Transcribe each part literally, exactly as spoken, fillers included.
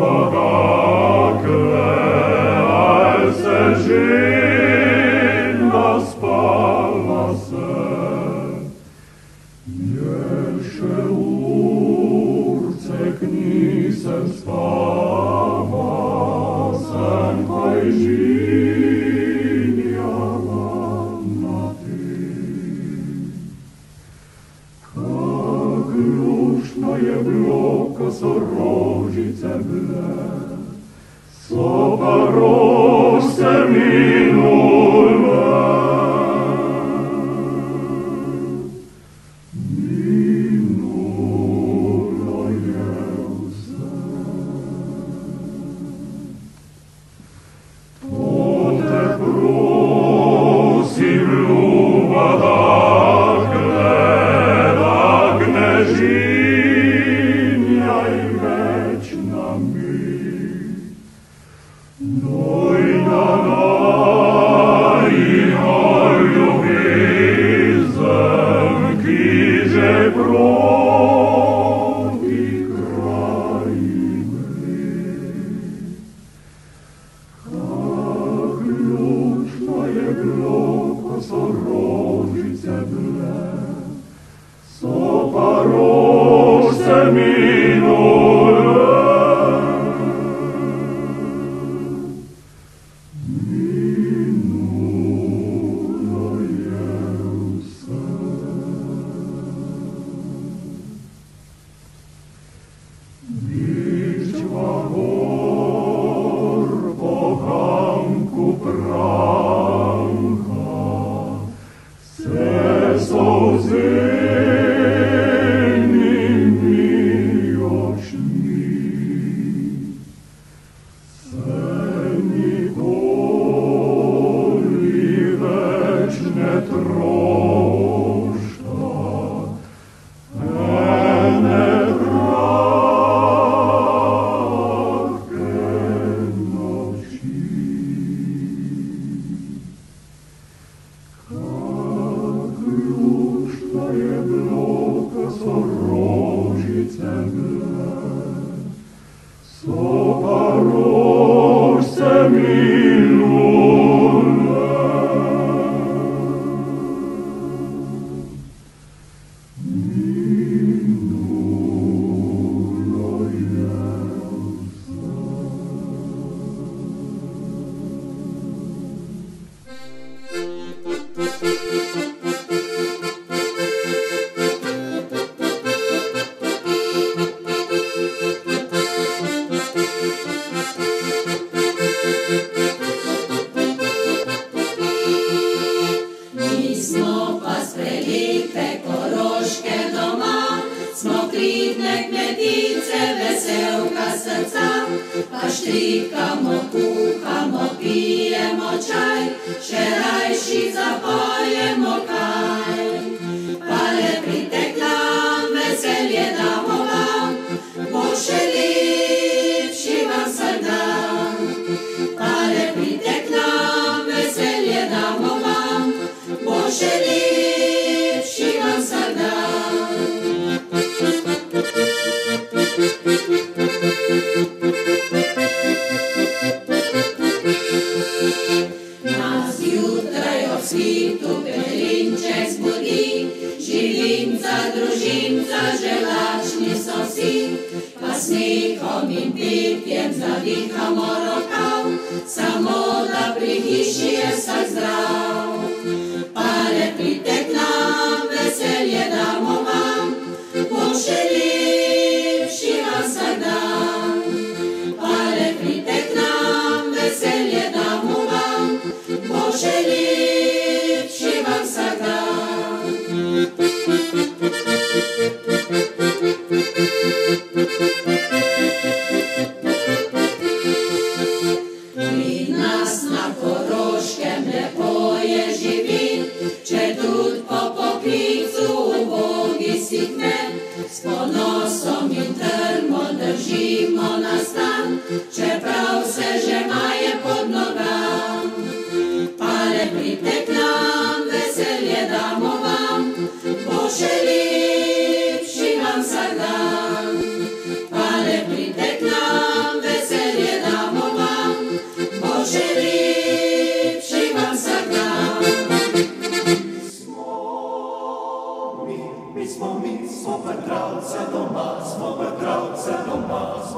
Pale priteknam,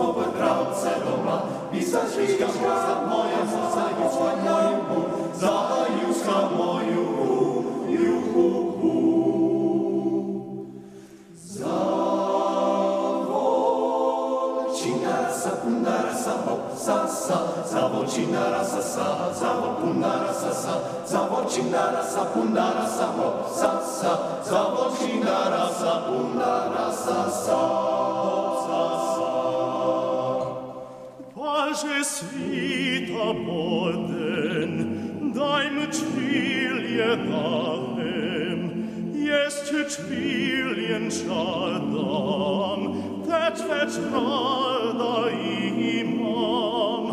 Pace svita boden, dajm čvilje dahem, jeszcze čviljen šadam, teč več rada imam.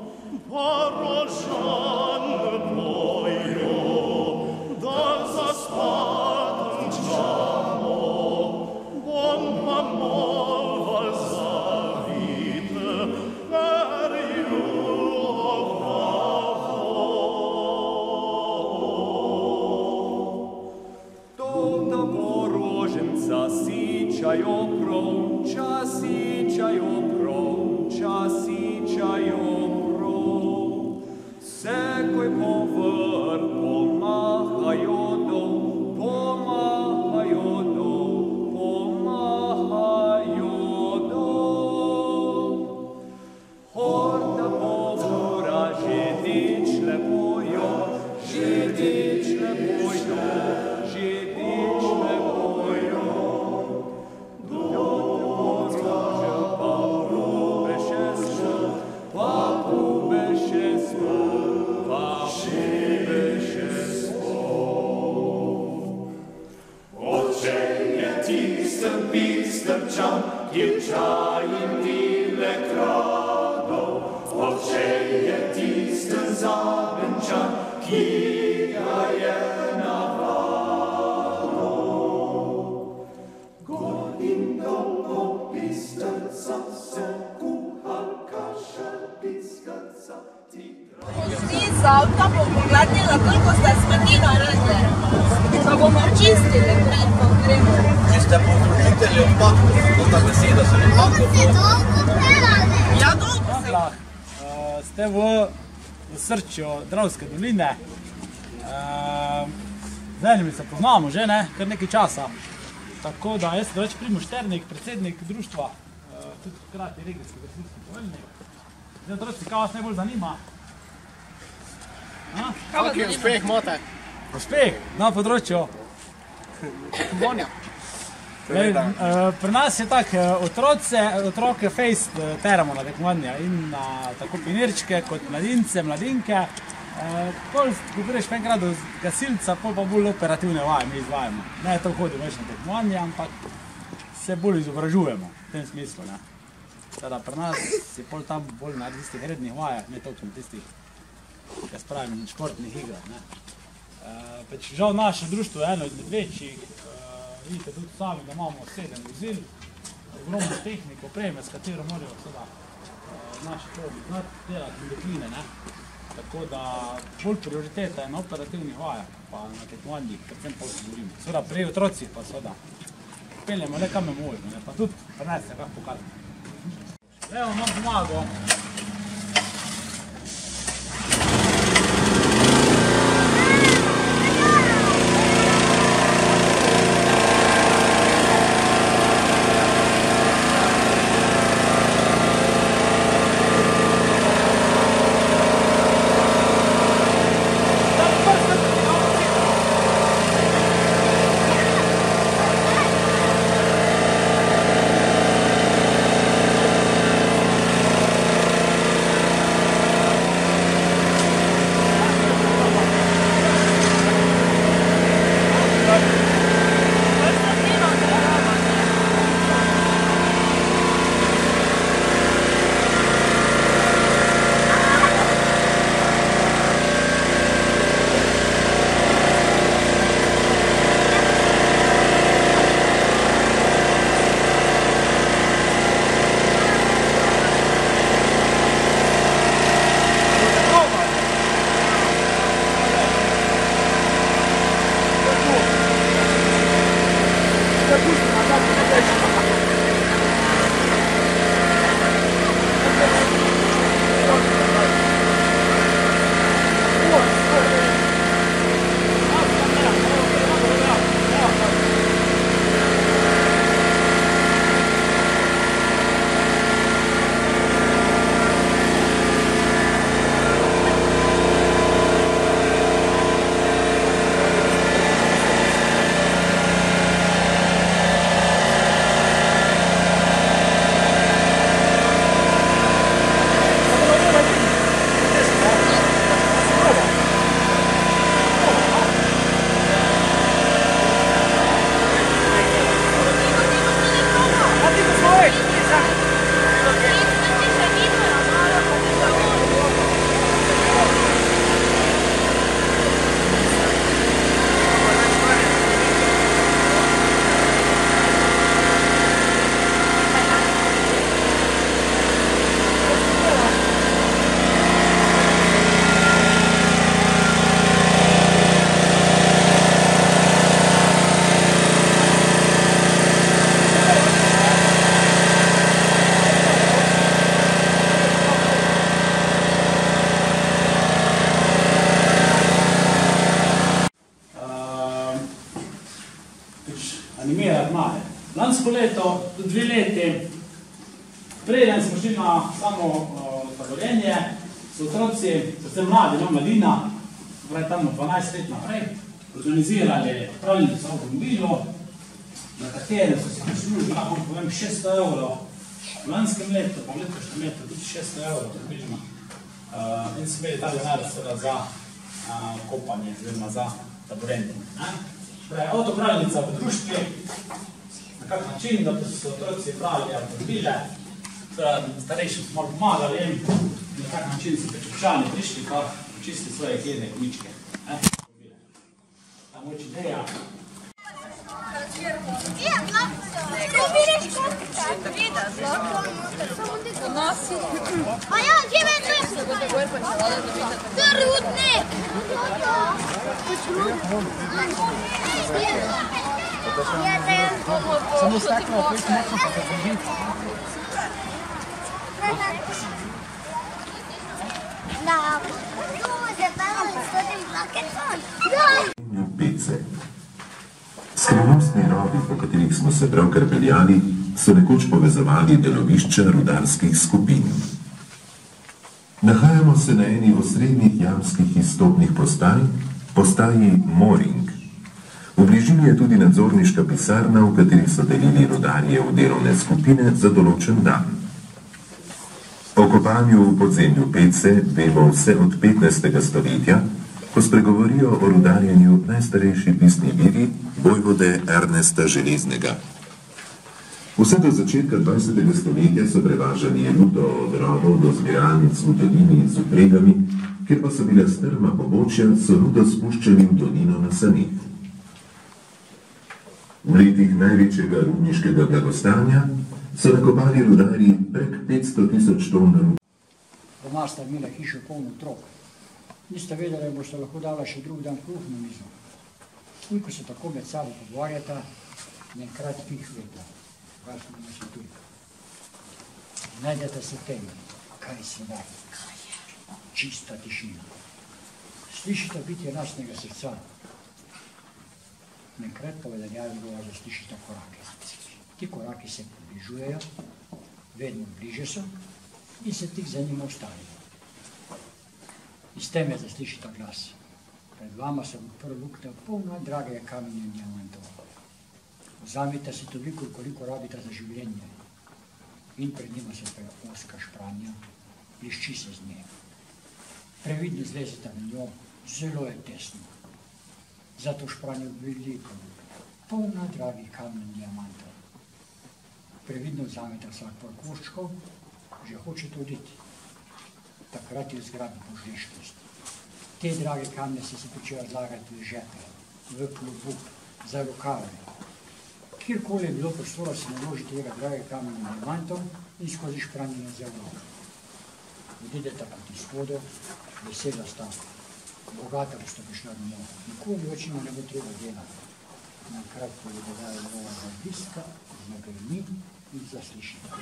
Porožan bojo, da zaspatam čamo, bom pa moval zavite, er ju Tota poroženca sičajo prav, časičajo prav, časičajo prav. Sekoj po vrt pomahajo dol, pomahajo dol, pomahajo dol. Horta povora že dič lepojo, že dič lepojo, že dič lepojo. Djevčajim bile krado, oče je tisten zavenčan, ki ga je navado. Gor in dol pisterca, se kuha kaša piskaca, ti Pustí z avta, bom pogledala, koliko ste smeti naredili. Pa bomo čistili, pred pa gremo. Če ste povzročitelji odpadkov, to ta beseda se odpadkov. Ja, dolgo se. Ste v srčju Dravske doline. Z enimi se poznamo že, ne, kar nekaj časa. Tako da jaz sem reč Primož Šternik, predsednik društva, tudi hkrati regijski gasilski poveljnik. Zdaj, otroci, kaj vas najbolj zanima? Kakšen uspeh imate? Uspeh na področju Vonja. Pri nas je tako, otroke fejst teramo na tekmovanja in na tako pionirčke kot mladince, mladinke. Ko greš pa enkrat do gasilca, pol pa bolj operativne vaje mi izvajamo. Ne to hodimo več na tekmovanje, ampak se bolj izobražujemo v tem smislu. Teda pri nas je pol tam bolj na tistih rednih vajah, ne toliko na tistih, jaz pravim, športnih igrah. Žal naše društvo je eno izmed večjih, vidite tudi sami, da imamo sedem vozil, ogromno tehniko, opreme, s katero morajo seveda naši klobi znati delati in dekline. Tako da bolj prioriteta je na operativnih vajah, pa na tekmovanjih, predvsem pa se borimo. Seveda pri otrocih pa seveda peljemo le kam je možno, pa tudi prines se kako pokazati. Evo vam pomago. preden smo šli na samo uh, taborenje, so otroci, predvsem mladi, no, mladina, pravi tam dvanajst let naprej, organizirali pravljico avtomobilu, na katere so si prislužili, lahko povem, šeststo evrov. V lanskem letu, pa v letošnjem letu, tudi šeststo evrov približno. Uh, in so imeli ta denar za uh, kopanje, oziroma za taborenje. Avtopravljica v društvi, na kak način, da so otroci pravili avtomobile, starejši so malo pomagali in na kak način so pričučani prišli, kar čisti svoje kjene kničke. Ta moč ideja. A ja, gdje me je? Trudnik! Samo staklo, pojď nekdo pa podržit. Da, ljude, bavili s totim plaketom. Pece. Skrivnostni rovi, po katerih smo se pravkar peljali, so nekoč povezovali delovišča rudarskih skupin. Nahajamo se na eni osrednjih jamskih izstopnih postaj, postaji Moring. V bližini je tudi nadzorniška pisarna, v kateri so delili rudarje v delovne skupine za določen dan. O kopanju v podzemlju Pece vemo vse od petnajstega stoletja, ko spregovorijo o rudarjenju najstarejši pisni viri vojvode Ernesta Železnega. Vse do začetka dvajsetega stoletja so prevažali rudo od rovov do zbiralnic v dolini z vpregami, kjer pa so bila strma pobočja, so rudo spuščali v dolino na Sanih. V letih največjega rudniškega blagostanja so nakopali rudarji prek petsto tisoč ton rude. Doma sta imela hišo polno otrok. Niste vedeli, da boste lahko dala še drug dan kruh na mizo. Ko se tako med sabo pogovarjata, nekrat pih vedla. Kaj smo na svetu. Najdete se temi, kaj se da. Čista tišina. Slišite bitje lastnega srca. Nekrat povedanjajo bilo, da slišite korake. Ti koraki se približujejo, vedno bliže so in se tik za njima ostavijo. Iz teme zaslišite glas. Pred vama sem odprl luknjo polno dragega kamenja in diamantov. Vzamite si toliko, koliko rabite za življenje. In pred njima se pa oska špranja, blišči se z nje. Previdno zlezite na njo, zelo je tesno. Zato špranje veliko, polno dragih kamenj in diamantov. Previdno vzamete vsak par koščkov, že hočete oditi. Takrat je zgrabi požrešnost. Te drage kamne se se počejo zlagati v žepe, v klobuk, za rokave. Kjerkoli je bilo prostora, se naloži tega drage kamenja in diamantov in skozi špranjeno zelo. Odidete proti shodu, vesela sta, bogata boste prišla domov. Nikoli več ima ne bo treba delati. Nakrat povedajo nova zaviska, zagrni in zaslišite.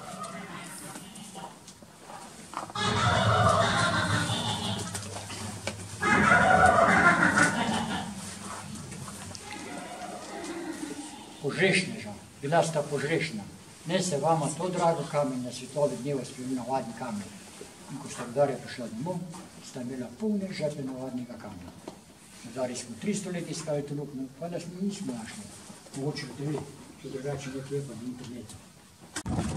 Požrešneža, bila sta požrešna. Ne se vama to drago kamen na svetovi dnevo spremil navadni kamen. In ko sta rudarja prišla domov, sta imela polne žepe navadnega kamena. Rudarji smo tristo let iskali to luknjo, pa da smo nismo našli. Mogoče v tebi, ki drugače nekje pa na internetu.